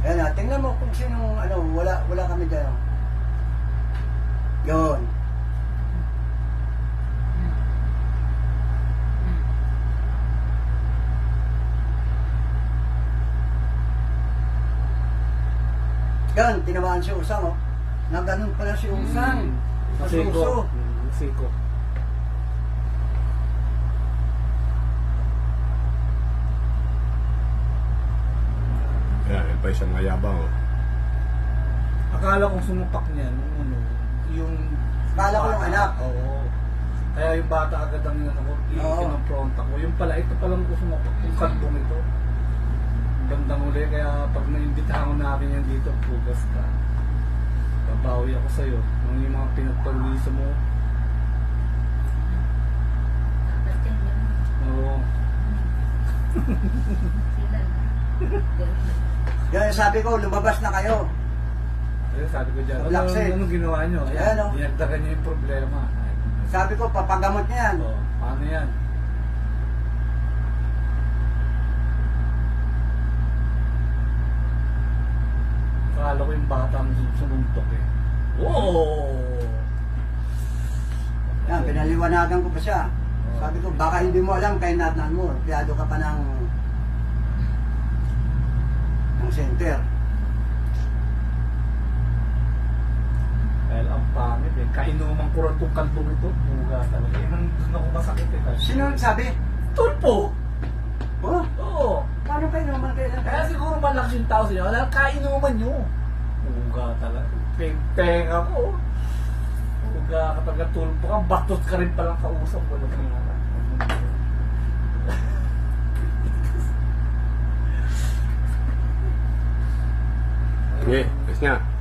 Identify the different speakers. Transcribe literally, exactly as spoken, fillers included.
Speaker 1: Ayan na, tingnan mo kung sinong, ano, wala, wala kami dyan. Yun. Yan, tinamaan si Usang, oh. Naganon pala si Usang.
Speaker 2: Masiko. Masiko.
Speaker 3: Ayan, yun pa isang mayabang, oh.
Speaker 2: Akala kong sumupak niyan, ano, yung...
Speaker 1: Akala ko yung anak.
Speaker 2: Oo. Kaya yung bata agad ang yun ako,
Speaker 1: Oo.
Speaker 2: kinonfronta ko. Yung pala, ito palang ko sumapak, yung kantong ito. Bandang uli, kaya pag naimbitahan ko natin yan dito, pugas ka. Babawi ako sa'yo. Nung yung mga pinagpalwiso mo.
Speaker 4: Dapat yan yun.
Speaker 2: Oo.
Speaker 4: Sila na.
Speaker 1: Yan, sabi ko, lumabas na kayo.
Speaker 2: Kaya sabi ko dyan, ano,
Speaker 1: Black Set.
Speaker 2: ano ginawa nyo?
Speaker 1: Ayan,
Speaker 2: Ayan,
Speaker 1: oh.
Speaker 2: dinagdagan nyo yung problema.
Speaker 1: Sabi ko, papagamot niya yan.
Speaker 2: Oo, paano yan? Akala ko yung bata ang sumuntok eh. Wow!
Speaker 1: Yan, pinaliwanagan ko pa siya. Sabi ko, baka hindi mo alam kay natnan mo. Piyado ka pa ng ng center.
Speaker 2: Dahil ang pangit eh. Kainuman ko rin itong kaldong ito. Buga talaga. Yan ang doon ako masakit eh.
Speaker 1: Sino sabi?
Speaker 2: Tulpo!
Speaker 1: Oh,
Speaker 2: Oo!
Speaker 1: paano kayo naman kayo?
Speaker 2: Kaya siguro malakas yung tao sa inyo. Dahil kainuman nyo. Buga talaga. Peng-peng ako. Buga ka talaga tulpo ka. Batot ka rin palang kausap. Walang nga.
Speaker 3: Sige, ayos nga.